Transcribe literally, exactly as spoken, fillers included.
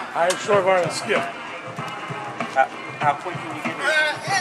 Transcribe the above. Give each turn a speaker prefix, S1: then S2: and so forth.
S1: I am short on a skip.
S2: How, how quick can you get it?